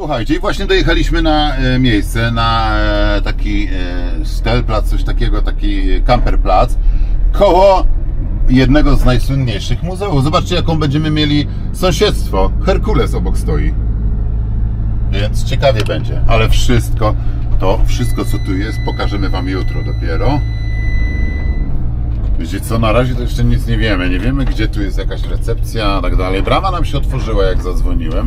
Słuchajcie, i właśnie dojechaliśmy na miejsce, na taki Stellplatz, coś takiego, taki camperplatz, koło jednego z najsłynniejszych muzeów. Zobaczcie, jaką będziemy mieli sąsiedztwo. Herkules obok stoi. Więc ciekawie będzie. Ale wszystko, co tu jest, pokażemy Wam jutro dopiero. Wiecie co, na razie to jeszcze nic nie wiemy. Nie wiemy, gdzie tu jest jakaś recepcja i tak dalej. Brama nam się otworzyła, jak zadzwoniłem.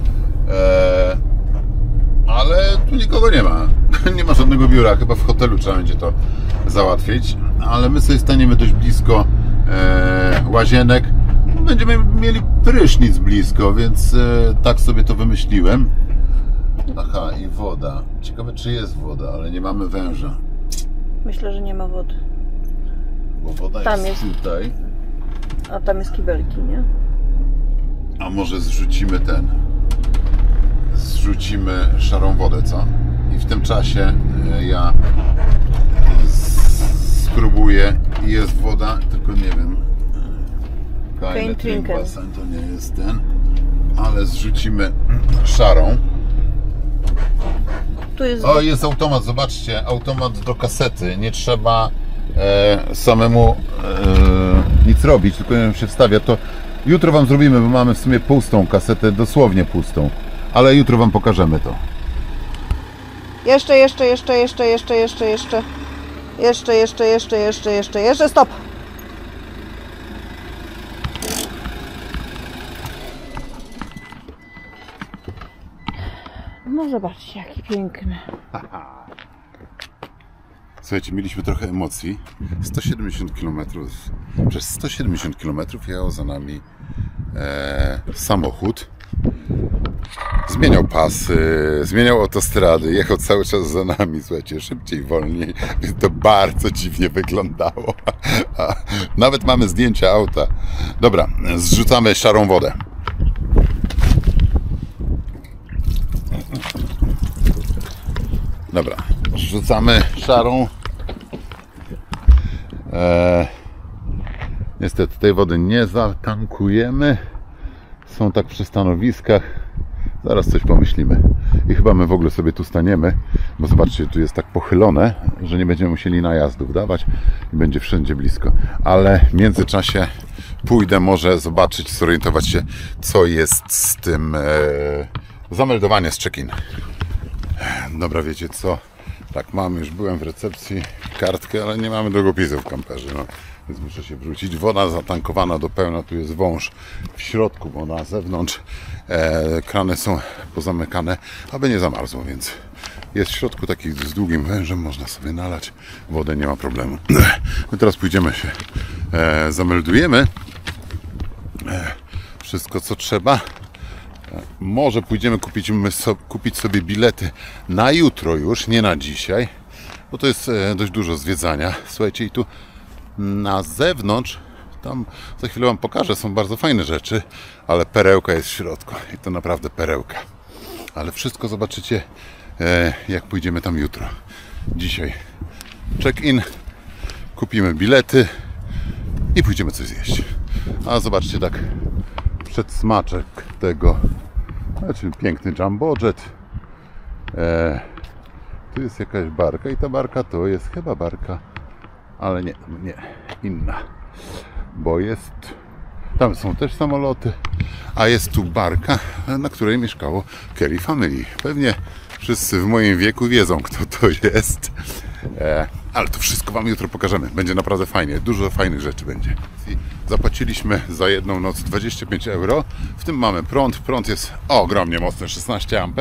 Ale tu nikogo nie ma. Nie ma żadnego biura. Chyba w hotelu trzeba będzie to załatwić. Ale my sobie staniemy dość blisko łazienek. Będziemy mieli prysznic blisko, więc tak sobie to wymyśliłem. Aha, i woda. Ciekawe, czy jest woda, ale nie mamy węża. Myślę, że nie ma wody. Bo woda Tam jest tutaj. A tam jest kibelki, nie? A może zrzucimy szarą wodę, co? I w tym czasie ja spróbuję i jest woda, tylko nie wiem. Keine Trinkwasser to nie jest ten, ale zrzucimy szarą. Tu jest... O, jest automat, zobaczcie, automat do kasety. Nie trzeba samemu nic robić, tylko ją się wstawia. To jutro Wam zrobimy, bo mamy w sumie pustą kasetę, dosłownie pustą. Ale jutro Wam pokażemy to. Jeszcze, stop! No zobaczcie, jaki piękny. Słuchajcie, mieliśmy trochę emocji. 170 km. Przez 170 km jechał za nami samochód. Zmieniał pasy, zmieniał autostrady, jechał cały czas za nami, słuchajcie, szybciej, wolniej, więc to bardzo dziwnie wyglądało. Nawet mamy zdjęcia auta. Dobra, zrzucamy szarą wodę. Dobra, rzucamy szarą. Niestety tej wody nie zatankujemy. Są tak przy stanowiskach. Zaraz coś pomyślimy. I chyba my w ogóle sobie tu staniemy, bo zobaczcie, tu jest tak pochylone, że nie będziemy musieli najazdów dawać i będzie wszędzie blisko. Ale w międzyczasie pójdę może zobaczyć, zorientować się, co jest z tym zameldowanie z check-in. Dobra, wiecie co? Tak, mam, już byłem w recepcji, kartkę, ale nie mamy długopisu w kamperze, no. Więc muszę się wrócić. Woda zatankowana do pełna, tu jest wąż w środku, bo na zewnątrz krany są pozamykane, aby nie zamarzło, więc jest w środku taki z długim wężem, można sobie nalać wodę, nie ma problemu. My teraz pójdziemy się, zameldujemy wszystko, co trzeba. Może pójdziemy kupić sobie bilety na jutro już, nie na dzisiaj, bo to jest dość dużo zwiedzania. Słuchajcie, i tu na zewnątrz, tam za chwilę Wam pokażę, są bardzo fajne rzeczy, ale perełka jest w środku i to naprawdę perełka. Ale wszystko zobaczycie, jak pójdziemy tam jutro. Dzisiaj check-in, kupimy bilety i pójdziemy coś zjeść. A zobaczcie, tak przedsmaczek tego, znaczy piękny jumbo jet. Tu jest jakaś barka i ta barka to jest chyba barka, ale nie, inna, bo jest, tam są też samoloty, a jest tu barka, na której mieszkało Kelly Family. Pewnie wszyscy w moim wieku wiedzą, kto to jest, ale to wszystko Wam jutro pokażemy. Będzie naprawdę fajnie, dużo fajnych rzeczy będzie. Zapłaciliśmy za jedną noc 25 euro, w tym mamy prąd. Prąd jest ogromnie mocny, 16 A.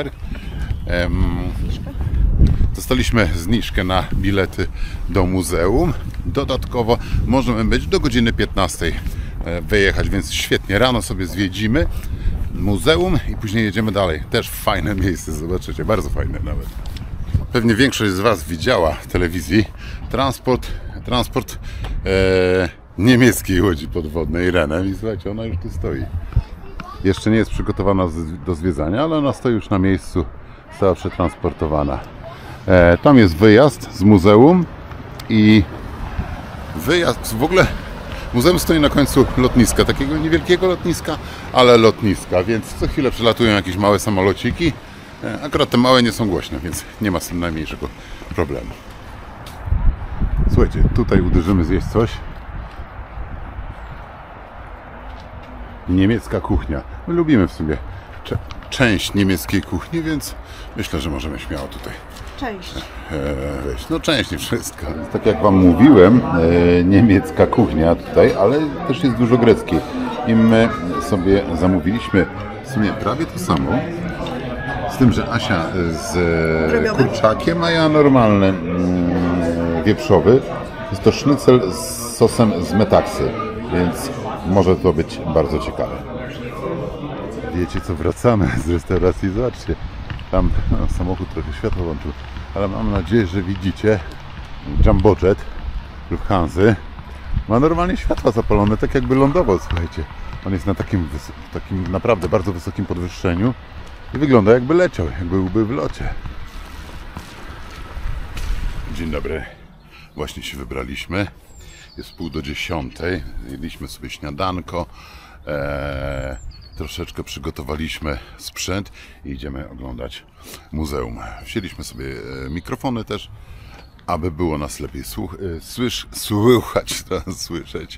Dostaliśmy zniżkę na bilety do muzeum. Dodatkowo możemy być do godziny 15 wyjechać, więc świetnie. Rano sobie zwiedzimy muzeum i później jedziemy dalej. Też fajne miejsce, zobaczycie, bardzo fajne nawet. Pewnie większość z Was widziała w telewizji transport niemieckiej łodzi podwodnej Renem i słuchajcie, ona już tu stoi. Jeszcze nie jest przygotowana do zwiedzania, ale ona stoi już na miejscu, została przetransportowana. Tam jest wyjazd z muzeum i wyjazd, w ogóle muzeum stoi na końcu lotniska, takiego niewielkiego lotniska, ale lotniska, więc co chwilę przylatują jakieś małe samolociki Akurat te małe nie są głośne, więc nie ma z tym najmniejszego problemu. Słuchajcie, tutaj uderzymy zjeść coś. Niemiecka kuchnia. My lubimy w sobie część niemieckiej kuchni, więc myślę, że możemy śmiało tutaj Cześć. wejść. No część, nie wszystko. Tak jak Wam mówiłem, niemiecka kuchnia tutaj, ale też jest dużo greckiej. I my sobie zamówiliśmy w sumie prawie to samo. Z tym, że Asia z kurczakiem, a ja normalny wieprzowy. Jest to sznycel z sosem z metaksy, więc może to być bardzo ciekawe. Wiecie co, wracamy z restauracji, zobaczcie. Tam samochód trochę światło włączył, ale mam nadzieję, że widzicie. Jumbo Jet Lufthansa ma normalnie światła zapalone, tak jakby lądował, słuchajcie. On jest na takim naprawdę bardzo wysokim podwyższeniu i wygląda jakby leciał, jakby byłby w locie. Dzień dobry. Właśnie się wybraliśmy. Jest 9:30. Jedliśmy sobie śniadanko. Troszeczkę przygotowaliśmy sprzęt i idziemy oglądać muzeum. Wzięliśmy sobie mikrofony też, aby było nas lepiej słyszeć.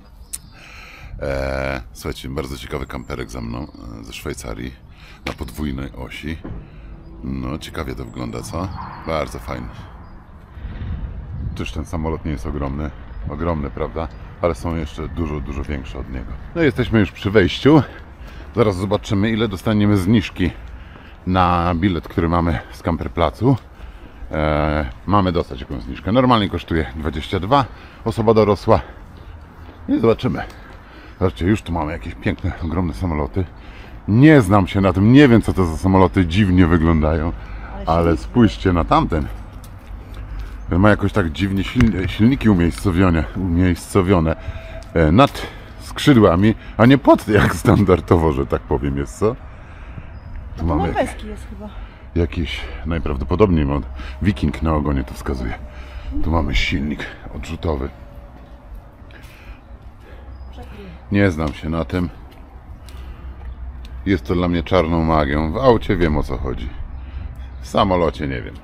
Słuchajcie, bardzo ciekawy kamperek za mną ze Szwajcarii na podwójnej osi. No, ciekawie to wygląda, co? Bardzo fajny. Czyż ten samolot nie jest ogromny? Ogromny, prawda? Ale są jeszcze dużo większe od niego. No, jesteśmy już przy wejściu. Zaraz zobaczymy, ile dostaniemy zniżki na bilet, który mamy z Kamperplacu. Mamy dostać jakąś zniżkę. Normalnie kosztuje 22, osoba dorosła. I zobaczymy. Zobaczcie, już tu mamy jakieś piękne, ogromne samoloty. Nie znam się na tym, nie wiem co to za samoloty, dziwnie wyglądają. Ale spójrzcie na tamten. Ma jakoś tak dziwnie silniki umiejscowione nad skrzydłami, a nie pod jak standardowo, że tak powiem, jest co? Tu mamy norweski jest chyba. Jakiś najprawdopodobniej Wiking na ogonie to wskazuje. Tu mamy silnik odrzutowy. Nie znam się na tym. Jest to dla mnie czarną magią. W aucie wiem, o co chodzi. W samolocie nie wiem.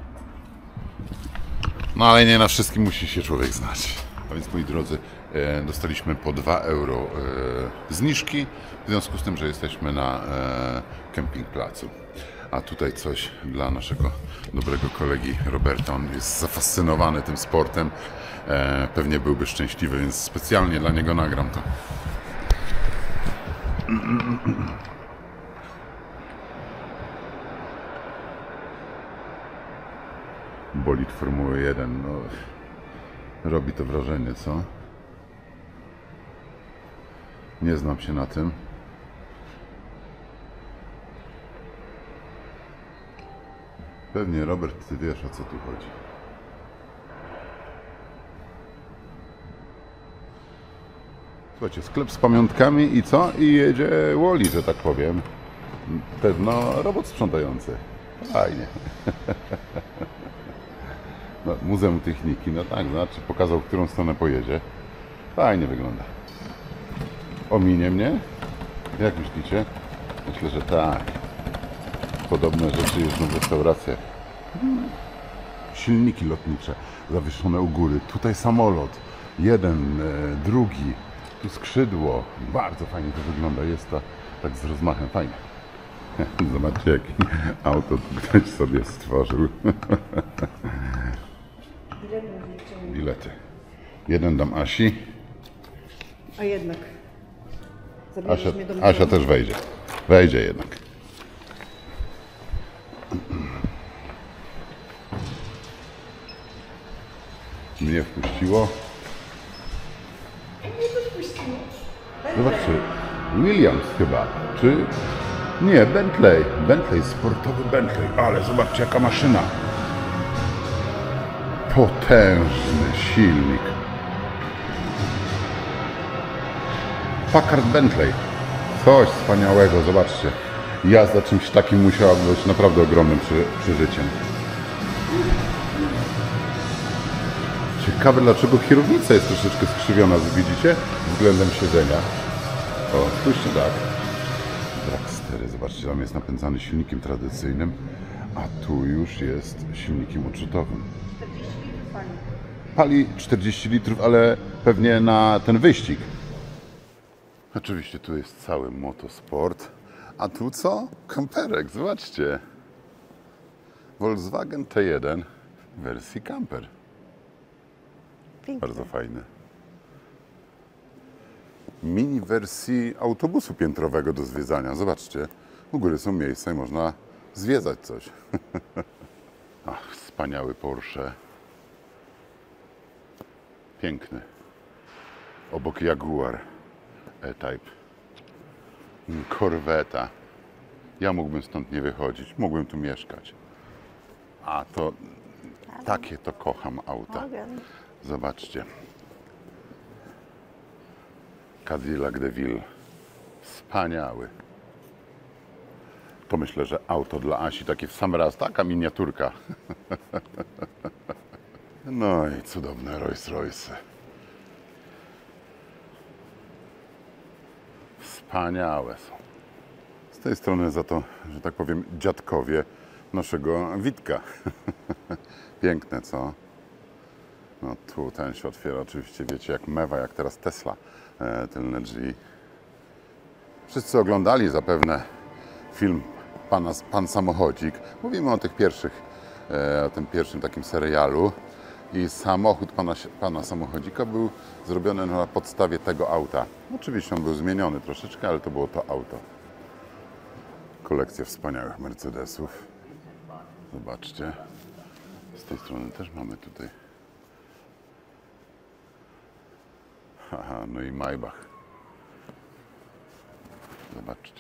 No ale nie na wszystkim musi się człowiek znać. A więc, moi drodzy, dostaliśmy po 2 euro zniżki, w związku z tym, że jesteśmy na kempingplacu. A tutaj coś dla naszego dobrego kolegi Roberta. On jest zafascynowany tym sportem. Pewnie byłby szczęśliwy, więc specjalnie dla niego nagram to. Bolid Formuły 1, no, robi to wrażenie, co? Nie znam się na tym. Pewnie, Robert, ty wiesz, o co tu chodzi. Słuchajcie, sklep z pamiątkami i co? I jedzie Wally, że tak powiem. Pewno robot sprzątający. Fajnie. No, Muzeum Techniki, no tak, znaczy pokazał, w którą stronę pojedzie. Fajnie wygląda. Ominie mnie? Jak myślicie? Myślę, że tak. Podobne rzeczy jeżdżą w restauracjach. Silniki lotnicze zawieszone u góry. Tutaj samolot. Jeden, drugi. Tu skrzydło. Bardzo fajnie to wygląda. Jest to tak z rozmachem. Fajnie. Zobaczcie, jakie auto ktoś sobie stworzył. Bilety. Jeden dam Asi. A jednak. Asia też wejdzie. Wejdzie jednak. Mnie wpuściło. Zobaczcie. Williams chyba. Czy... Nie, Bentley. Bentley, sportowy Bentley. Ale zobaczcie, jaka maszyna. Potężny silnik. Packard Bentley. Coś wspaniałego, zobaczcie. Jazda czymś takim musiała być naprawdę ogromnym przeżyciem. Ciekawe, dlaczego kierownica jest troszeczkę skrzywiona, widzicie? Względem siedzenia. O, spójrzcie, tak. Dragstery, zobaczcie, tam jest napędzany silnikiem tradycyjnym. A tu już jest silnikiem odrzutowym. 40 litrów pali. Pali 40 litrów, ale pewnie na ten wyścig. Oczywiście tu jest cały motosport. A tu co? Kamperek, zobaczcie. Volkswagen T1 w wersji camper. Piękne. Bardzo fajny. Mini wersji autobusu piętrowego do zwiedzania. Zobaczcie, u góry są miejsca i można zwiedzać coś. Ach, wspaniały Porsche. Piękny. Obok Jaguar E-Type. Korweta. Ja mógłbym stąd nie wychodzić. Mógłbym tu mieszkać. A to takie to kocham auta. Zobaczcie. Cadillac DeVille. Wspaniały. To myślę, że auto dla Asi takie w sam raz. Taka miniaturka. No i cudowne Rolls-Royce. Wspaniałe są. Z tej strony za to, że tak powiem, dziadkowie naszego Witka. Piękne, co? No tu ten się otwiera oczywiście, wiecie, jak mewa, jak teraz Tesla, tylne drzwi. Wszyscy oglądali zapewne film Pan Samochodzik. Mówimy o tych pierwszych, o tym pierwszym takim serialu. I samochód pana Samochodzika był zrobiony na podstawie tego auta. Oczywiście on był zmieniony troszeczkę, ale to było to auto. Kolekcja wspaniałych Mercedesów. Zobaczcie. Z tej strony też mamy tutaj. Haha, no i Maybach. Zobaczcie.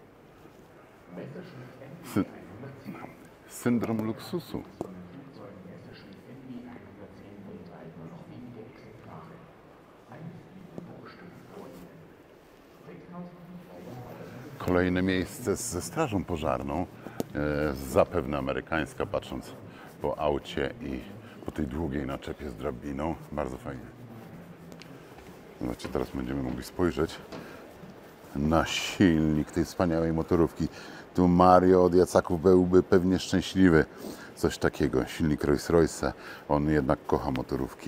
Syndrom luksusu. Kolejne miejsce ze strażą pożarną, zapewne amerykańska, patrząc po aucie i po tej długiej naczepie z drabiną. Bardzo fajnie. Zobaczcie, teraz będziemy mogli spojrzeć na silnik tej wspaniałej motorówki. Tu Mario od Jacaków byłby pewnie szczęśliwy. Coś takiego, silnik Rolls-Royce. On jednak kocha motorówki.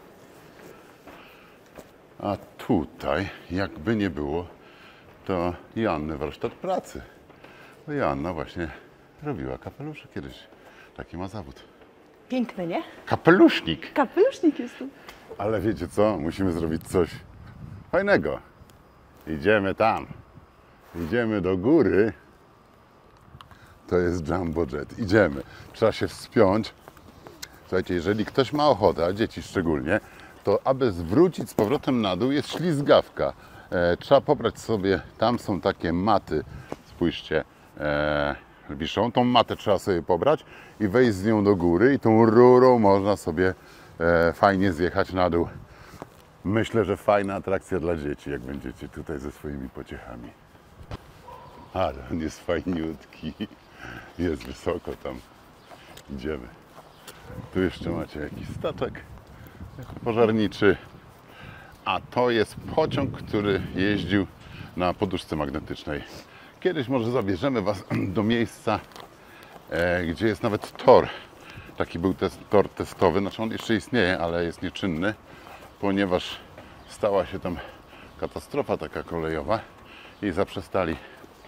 A tutaj, jakby nie było, to Joanny warsztat pracy. Bo Joanna właśnie robiła kapelusze kiedyś. Taki ma zawód. Piękne, nie? Kapelusznik! Kapelusznik jest tu. Ale wiecie co? Musimy zrobić coś fajnego. Idziemy tam. Idziemy do góry. To jest Jumbo Jet. Idziemy. Trzeba się wspiąć. Słuchajcie, jeżeli ktoś ma ochotę, a dzieci szczególnie, to aby zwrócić z powrotem na dół jest ślizgawka. Trzeba pobrać sobie, tam są takie maty, spójrzcie, wiszą. Tą matę trzeba sobie pobrać i wejść z nią do góry i tą rurą można sobie fajnie zjechać na dół. Myślę, że fajna atrakcja dla dzieci, jak będziecie tutaj ze swoimi pociechami. Ale on jest fajniutki, jest wysoko tam. Idziemy. Tu jeszcze macie jakiś statek pożarniczy. A to jest pociąg, który jeździł na poduszce magnetycznej. Kiedyś może zabierzemy Was do miejsca, gdzie jest nawet tor. Taki był tor testowy, znaczy on jeszcze istnieje, ale jest nieczynny, ponieważ stała się tam katastrofa taka kolejowa i zaprzestali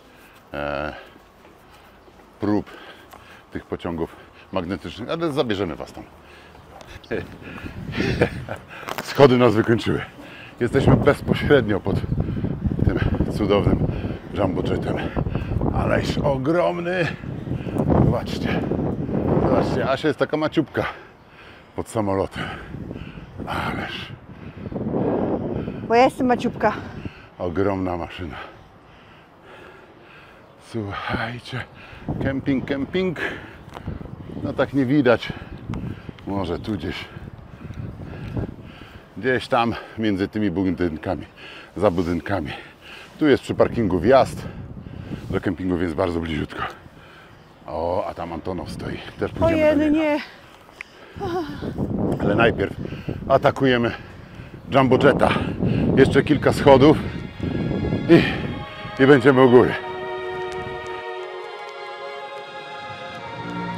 prób tych pociągów magnetycznych, ale zabierzemy Was tam. Schody nas wykończyły. Jesteśmy bezpośrednio pod tym cudownym Jumbo Jetem. Ależ ogromny! Zobaczcie. Zobaczcie, Asia jest taka maciubka pod samolotem. Ależ Bo ja jestem maciubka. ogromna maszyna. Słuchajcie, kemping. No tak nie widać. Może tu gdzieś tam między tymi budynkami, za budynkami. Tu jest przy parkingu wjazd. Do kempingów jest bardzo bliziutko. O, a tam Antonow stoi. Też pójdziemy do niego. Nie. Ale najpierw atakujemy Jumbo Jetta. Jeszcze kilka schodów i będziemy u góry.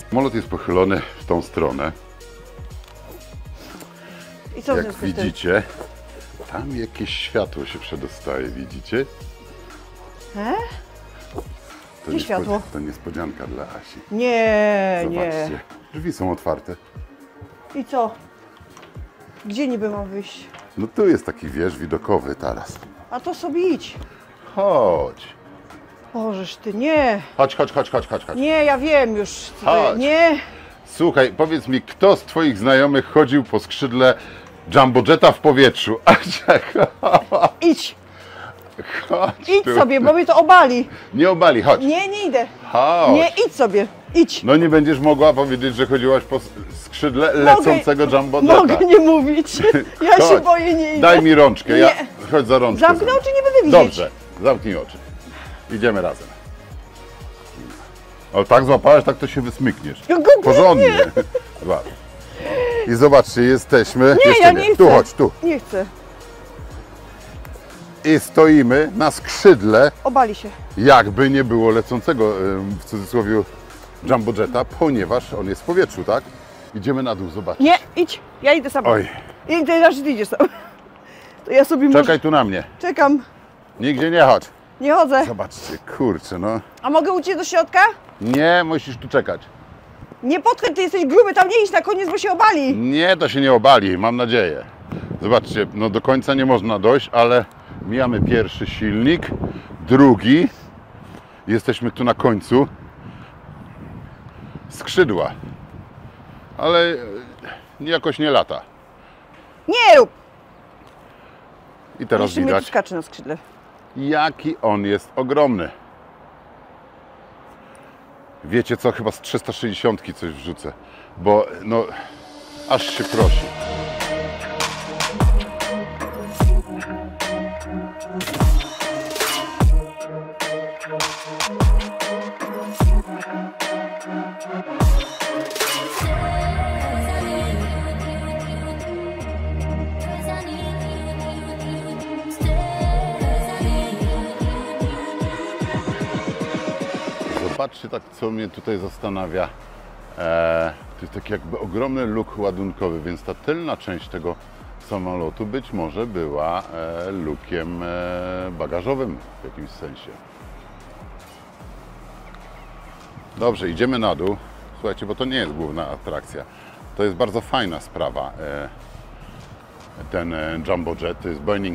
Samolot jest pochylony w tą stronę. I co w Jak związku z tym? widzicie, tam jakieś światło się przedostaje, widzicie? To Gdzie światło? To niespodzianka dla Asi. Nie, nie. Zobaczcie, drzwi są otwarte. I co? Gdzie niby mam wyjść? No tu jest taki wież widokowy teraz. A to sobie idź. Chodź. Bożeż ty, nie. Chodź. Nie, ja wiem już. Co to Chodź. jest. Nie. Słuchaj, powiedz mi, kto z twoich znajomych chodził po skrzydle Jumbo Jetta w powietrzu? Idź. Chodź Idź tu. sobie, bo mnie to obali. Nie obali, chodź. Nie, nie idę. Chodź. Nie, idź sobie. Idź. No nie będziesz mogła powiedzieć, że chodziłaś po skrzydle lecącego Jumbo Jetta. Mogę nie mówić. Ja się Chodź. boję, nie idę. Daj mi rączkę, ja... Nie. Chodź za rączkę. Zamknę ze oczy, nie będę widzieć. Dobrze, zamknij oczy. Idziemy razem. O, tak złapałeś, tak to się wysmykniesz. Porządnie. Złap. I zobaczcie, jesteśmy... Nie, Jeszcze ja nie chcę. Tu chodź, tu. Nie chcę. I stoimy na skrzydle, Obali się. jakby nie było lecącego, w cudzysłowie, Jumbo Jetta, ponieważ on jest w powietrzu, tak? Idziemy na dół, zobacz. Nie, idź. Ja idę sama. Oj, I ty idziesz sam. To ja sobie może... czekaj tu na mnie. Czekam. Nigdzie nie chodź. Nie chodzę. Zobaczcie, kurczę, no. A mogę uciec do środka? Nie, musisz tu czekać. Nie podchodź, ty jesteś gruby, tam nie idź na koniec, bo się obali. Nie, to się nie obali, mam nadzieję. Zobaczcie, no do końca nie można dojść, ale mijamy pierwszy silnik, drugi. Jesteśmy tu na końcu. Skrzydła. Ale jakoś nie lata. Nie rób. I teraz Jeszcze mnie tu widać, skacze na skrzydle. jaki on jest ogromny. Wiecie co, chyba z 360 coś wrzucę, bo no aż się prosi. Zobaczcie tak, co mnie tutaj zastanawia. To jest taki jakby ogromny luk ładunkowy, więc ta tylna część tego samolotu być może była lukiem bagażowym w jakimś sensie. Dobrze, idziemy na dół. Słuchajcie, bo to nie jest główna atrakcja. To jest bardzo fajna sprawa. Ten Jumbo Jet to jest Boeing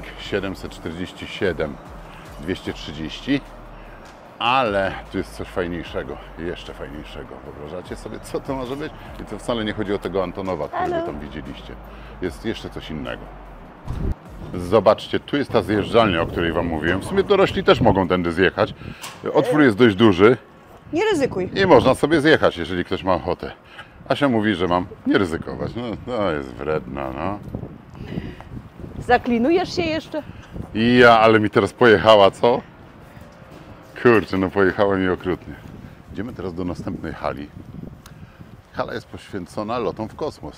747-230. Ale tu jest coś fajniejszego, jeszcze fajniejszego. Wyobrażacie sobie, co to może być? I to wcale nie chodzi o tego Antonowa, którego tam widzieliście. Jest jeszcze coś innego. Zobaczcie, tu jest ta zjeżdżalnia, o której Wam mówiłem. W sumie dorośli też mogą tędy zjechać. Otwór jest dość duży Nie ryzykuj. i można sobie zjechać, jeżeli ktoś ma ochotę. Asia mówi, że mam nie ryzykować. No, to jest wredna, no. Zaklinujesz się jeszcze? Ale mi teraz pojechała, co? Kurczę, no pojechała mi okrutnie. Idziemy teraz do następnej hali. Hala jest poświęcona lotom w kosmos.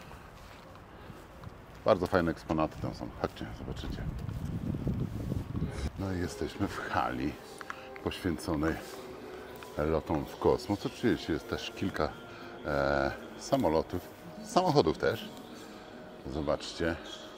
Bardzo fajne eksponaty tam są. Chodźcie, zobaczycie. No i jesteśmy w hali poświęconej lotom w kosmos. Oczywiście jest też kilka samolotów, samochodów też. Zobaczcie.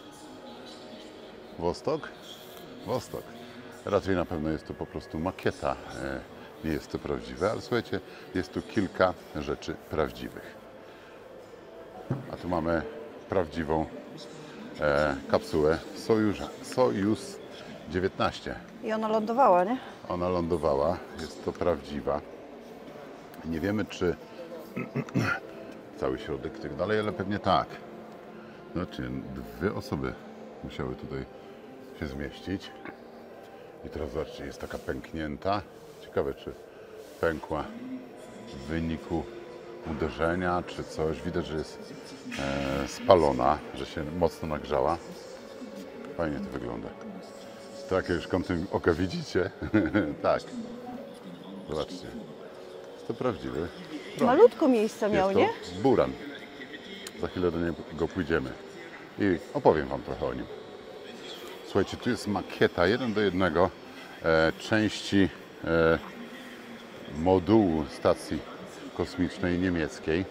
Wostok? Wostok. Raczej na pewno jest to po prostu makieta, nie jest to prawdziwe, ale słuchajcie, jest tu kilka rzeczy prawdziwych. A tu mamy prawdziwą kapsułę Sojus 19. I ona lądowała, nie? Ona lądowała, jest to prawdziwa. Nie wiemy, czy cały środek i tak dalej, ale pewnie tak. Znaczy, 2 osoby musiały tutaj się zmieścić. I teraz zobaczcie, jest taka pęknięta. Ciekawe, czy pękła w wyniku uderzenia, czy coś. Widać, że jest spalona, że się mocno nagrzała. Fajnie to wygląda. Tak, już kątem oka widzicie? Tak. Zobaczcie. Jest to prawdziwy prąd. Malutko miejsca miał, Jest nie? to buran. Za chwilę do niego pójdziemy i opowiem Wam trochę o nim. Słuchajcie, tu jest makieta 1:1 części modułu stacji kosmicznej niemieckiej.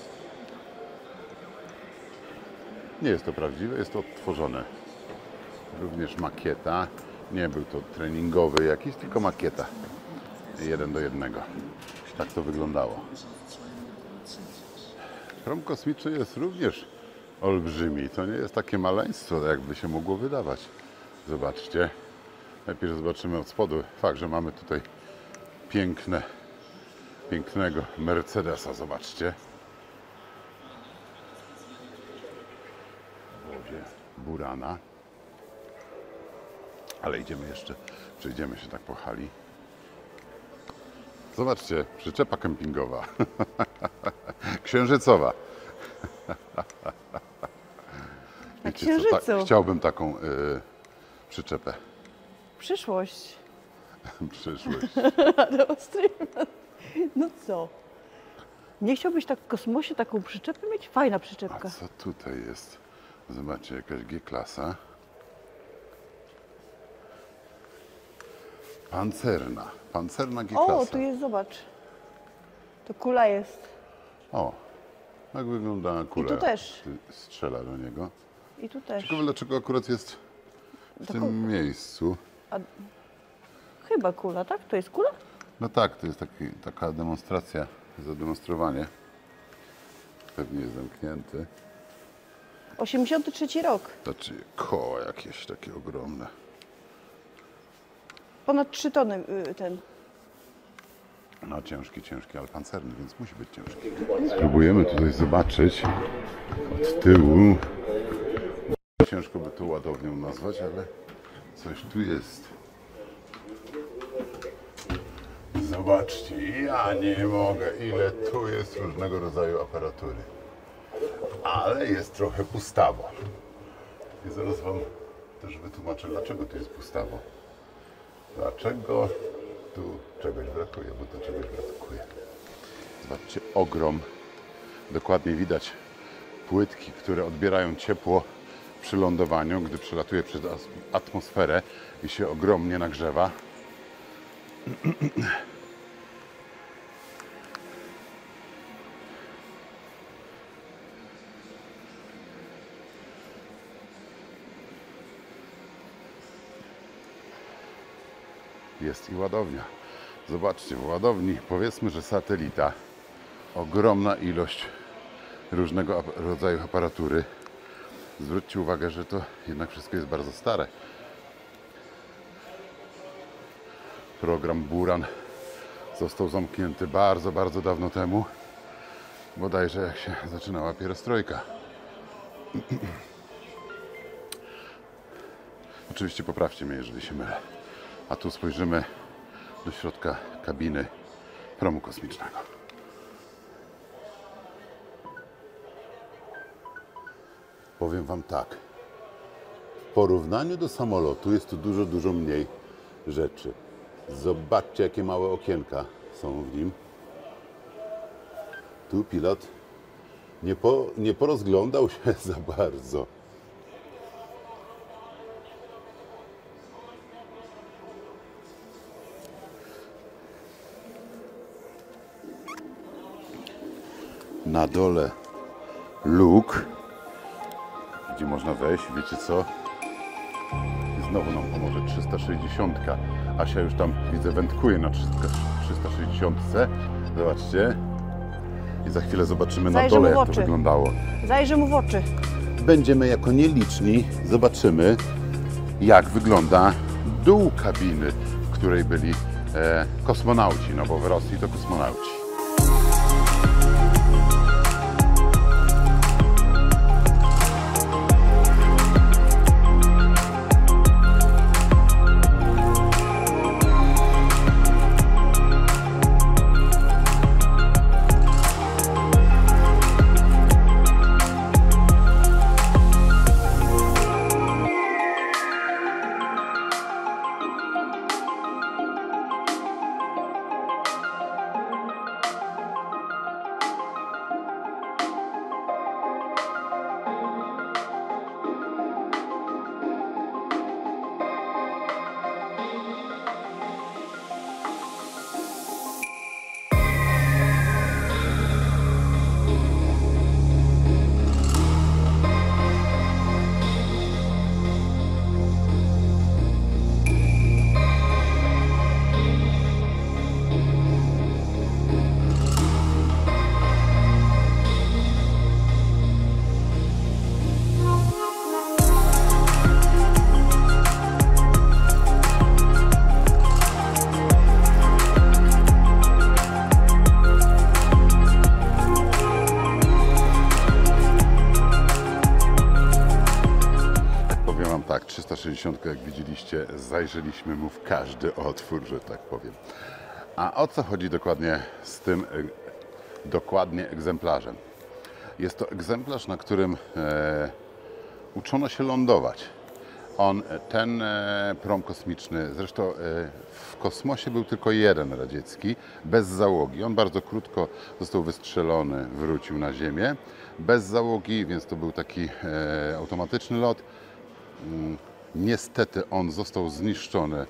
Nie jest to prawdziwe, jest to odtworzone. Również makieta. Nie był to treningowy jakiś, tylko makieta. 1:1. Tak to wyglądało. Prom kosmiczny jest również olbrzymi. To nie jest takie maleństwo, jakby się mogło wydawać. Zobaczcie. Najpierw zobaczymy od spodu. Fakt, że mamy tutaj pięknego Mercedesa. Zobaczcie. W wodzie Burana. Ale idziemy jeszcze, przejdziemy się tak po hali. Zobaczcie, przyczepa kempingowa. Księżycowa. Na Wiecie co, księżycu. chciałbym taką przyczepę. Przyszłość. Przyszłość. No co? Nie chciałbyś tak w kosmosie taką przyczepę mieć? Fajna A przyczepka. co tutaj jest? Zobaczcie, jakaś G-klasa. Pancerna G-klasa. O, tu jest, zobacz. To kula jest. O, tak wygląda kula. I tu też. Strzela do niego. I tu też. Ciekawe, dlaczego akurat jest w tym miejscu. Chyba kula, tak? To jest kula? No tak, to jest taka demonstracja, zademonstrowanie. Pewnie jest zamknięty. 83 rok. Znaczy koła jakieś takie ogromne. Ponad 3 tony ten. No ciężki, ale pancerny, więc musi być ciężki. Spróbujemy tutaj zobaczyć od tyłu. Ciężko by to ładownią nazwać, ale coś tu jest. Zobaczcie, ja nie mogę, ile tu jest różnego rodzaju aparatury. Ale jest trochę pustawo. I zaraz Wam też wytłumaczę, dlaczego tu jest pustawo. Dlaczego tu czegoś brakuje, bo tu czegoś brakuje. Zobaczcie, ogrom. Dokładnie widać płytki, które odbierają ciepło przy lądowaniu, gdy przelatuje przez atmosferę i się ogromnie nagrzewa. Jest i ładownia. Zobaczcie, w ładowni, powiedzmy, że satelita, ogromna ilość różnego rodzaju aparatury. Zwróćcie uwagę, że to jednak wszystko jest bardzo stare. Program Buran został zamknięty bardzo, bardzo dawno temu. Bodajże jak się zaczynała pierostrojka. Oczywiście poprawcie mnie, jeżeli się mylę. A tu spojrzymy do środka kabiny promu kosmicznego. Powiem Wam tak. W porównaniu do samolotu jest tu dużo, dużo mniej rzeczy. Zobaczcie, jakie małe okienka są w nim. Tu pilot nie porozglądał się za bardzo. Na dole luke, gdzie można wejść, wiecie co? I znowu nam pomoże 360. Asia już tam, widzę, wędkuje na 360. Zobaczcie. I za chwilę zobaczymy na dole, jak to wyglądało. Zajrzę mu w oczy. Będziemy jako nieliczni, zobaczymy, jak wygląda dół kabiny, w której byli kosmonauci, no bo w Rosji to kosmonauci. T-70, jak widzieliście, zajrzeliśmy mu w każdy otwór, że tak powiem. A o co chodzi dokładnie z tym egzemplarzem? Jest to egzemplarz, na którym uczono się lądować. Ten prom kosmiczny, zresztą w kosmosie był tylko jeden radziecki, bez załogi. On bardzo krótko został wystrzelony, wrócił na Ziemię, bez załogi, więc to był taki automatyczny lot. Niestety on został zniszczony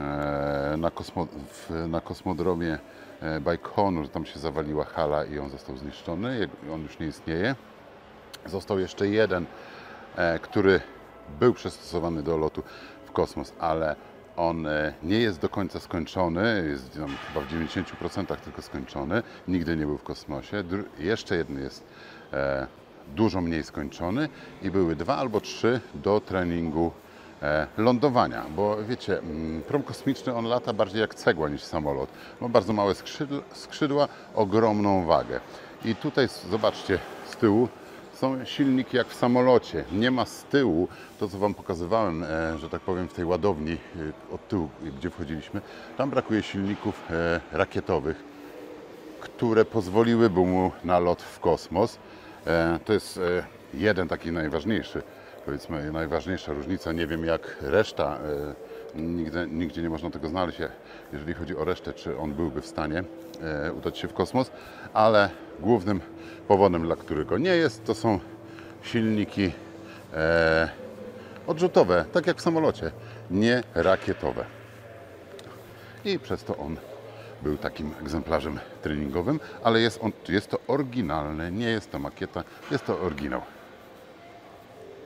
na kosmodromie Bajkonur, tam się zawaliła hala i on został zniszczony, on już nie istnieje. Został jeszcze jeden, który był przystosowany do lotu w kosmos, ale on nie jest do końca skończony, jest tam chyba w 90% tylko skończony, nigdy nie był w kosmosie. Jeszcze jeden jest dużo mniej skończony i były 2 albo 3 do treningu lądowania, bo wiecie, prom kosmiczny on lata bardziej jak cegła niż samolot. Ma bardzo małe skrzydła, ogromną wagę. I tutaj zobaczcie, z tyłu są silniki jak w samolocie. Nie ma z tyłu, to co Wam pokazywałem, że tak powiem, w tej ładowni od tyłu, gdzie wchodziliśmy, tam brakuje silników rakietowych, które pozwoliłyby mu na lot w kosmos. To jest jeden taki najważniejszy, powiedzmy, najważniejsza różnica. Nie wiem jak reszta, nigdzie nie można tego znaleźć, jeżeli chodzi o resztę, czy on byłby w stanie udać się w kosmos, ale głównym powodem, dla którego nie jest, to są silniki odrzutowe, tak jak w samolocie, nie rakietowe. I przez to on był takim egzemplarzem treningowym, ale jest to oryginalny, nie jest to makieta, jest to oryginał.